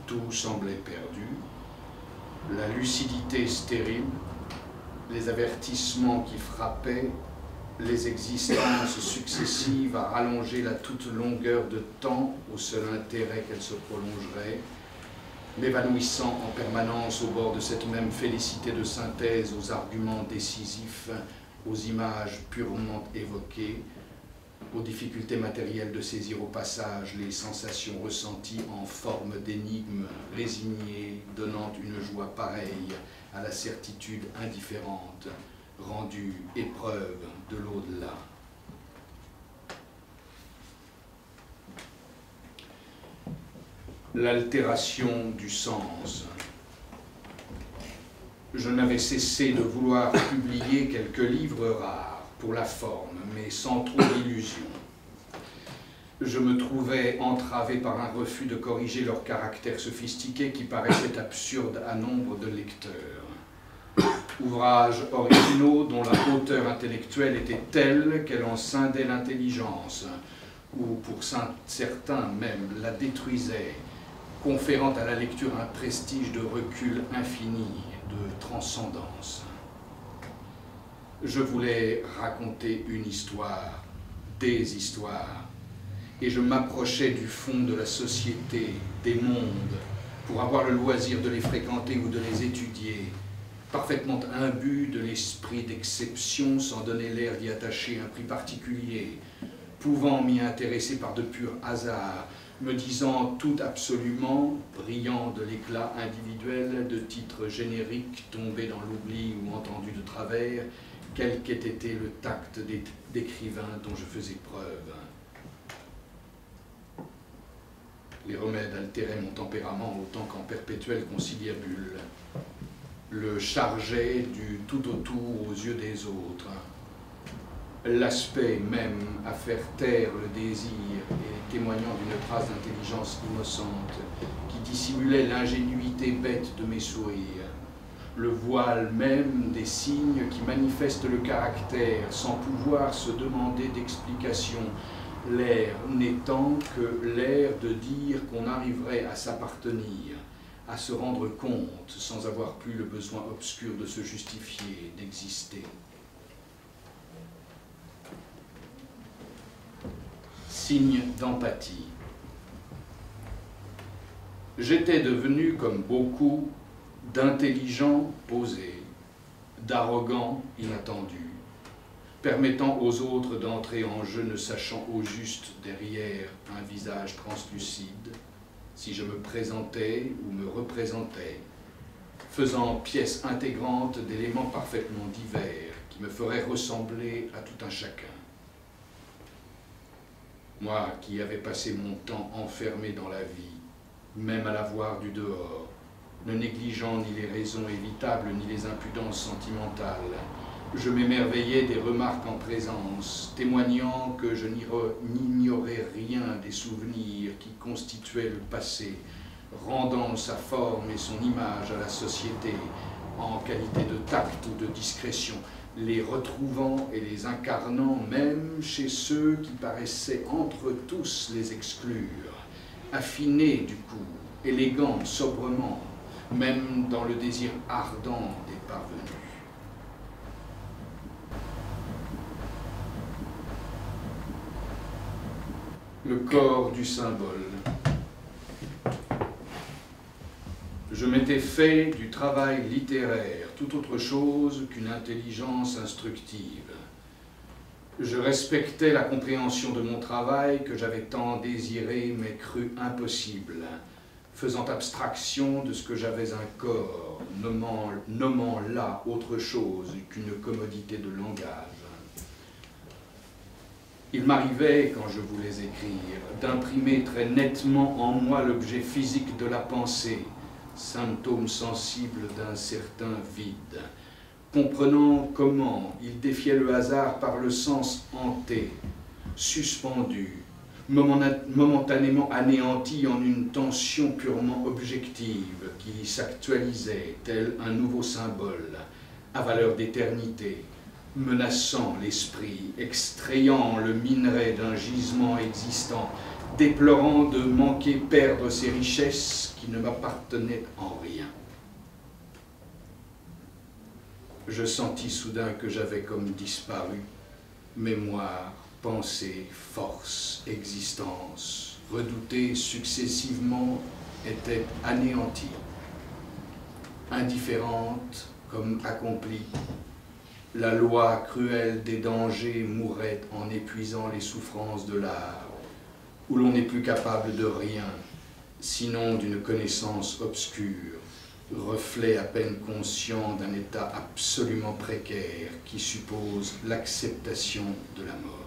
Tout semblait perdu, la lucidité stérile, les avertissements qui frappaient, les existences successives à rallonger la toute longueur de temps au seul intérêt qu'elles se prolongeraient, m'évanouissant en permanence au bord de cette même félicité de synthèse aux arguments décisifs, aux images purement évoquées, aux difficultés matérielles de saisir au passage les sensations ressenties en forme d'énigmes résignées, donnant une joie pareille à la certitude indifférente, rendue épreuve de l'au-delà. L'altération du sens. Je n'avais cessé de vouloir publier quelques livres rares, pour la forme, mais sans trop d'illusions. Je me trouvais entravé par un refus de corriger leur caractère sophistiqué qui paraissait absurde à nombre de lecteurs. Ouvrages originaux dont la hauteur intellectuelle était telle qu'elle en scindait l'intelligence, ou pour certains même la détruisait, conférant à la lecture un prestige de recul infini, de transcendance. Je voulais raconter une histoire, des histoires, et je m'approchais du fond de la société, des mondes, pour avoir le loisir de les fréquenter ou de les étudier, parfaitement imbu de l'esprit d'exception sans donner l'air d'y attacher un prix particulier, pouvant m'y intéresser par de purs hasards, me disant tout absolument, brillant de l'éclat individuel de titres génériques tombés dans l'oubli ou entendus de travers, quel qu'ait été le tact d'écrivain dont je faisais preuve. Les remèdes altéraient mon tempérament autant qu'en perpétuelle conciliabule, le chargeaient du tout autour aux yeux des autres. L'aspect même à faire taire le désir et témoignant d'une trace d'intelligence innocente qui dissimulait l'ingénuité bête de mes sourires, le voile même des signes qui manifestent le caractère sans pouvoir se demander d'explication, l'air n'étant que l'air de dire qu'on arriverait à s'appartenir, à se rendre compte sans avoir plus le besoin obscur de se justifier, d'exister. Signe d'empathie. J'étais devenu, comme beaucoup, d'intelligent posé, d'arrogant inattendu, permettant aux autres d'entrer en jeu ne sachant au juste derrière un visage translucide, si je me présentais ou me représentais, faisant pièce intégrante d'éléments parfaitement divers qui me feraient ressembler à tout un chacun. Moi qui avais passé mon temps enfermé dans la vie, même à la voir du dehors, ne négligeant ni les raisons évitables ni les impudences sentimentales, je m'émerveillais des remarques en présence, témoignant que je n'ignorais rien des souvenirs qui constituaient le passé, rendant sa forme et son image à la société en qualité de tact ou de discrétion, les retrouvant et les incarnant même chez ceux qui paraissaient entre tous les exclure, affinés du coup, élégants, sobrement, même dans le désir ardent des parvenus. Le corps du symbole. Je m'étais fait du travail littéraire tout autre chose qu'une intelligence instructive. Je respectais la compréhension de mon travail que j'avais tant désiré mais cru impossible, faisant abstraction de ce que j'avais un corps, nommant là autre chose qu'une commodité de langage. Il m'arrivait, quand je voulais écrire, d'imprimer très nettement en moi l'objet physique de la pensée, symptôme sensible d'un certain vide, comprenant comment il défiait le hasard par le sens hanté, suspendu, momentanément anéanti en une tension purement objective qui s'actualisait tel un nouveau symbole, à valeur d'éternité, menaçant l'esprit, extrayant le minerai d'un gisement existant, déplorant de manquer perdre ces richesses qui ne m'appartenaient en rien. Je sentis soudain que j'avais comme disparu. Mémoire, pensée, force, existence, redoutées successivement, étaient anéanties. Indifférente comme accomplie, la loi cruelle des dangers mourait en épuisant les souffrances de l'art, où l'on n'est plus capable de rien, sinon d'une connaissance obscure, reflet à peine conscient d'un état absolument précaire qui suppose l'acceptation de la mort.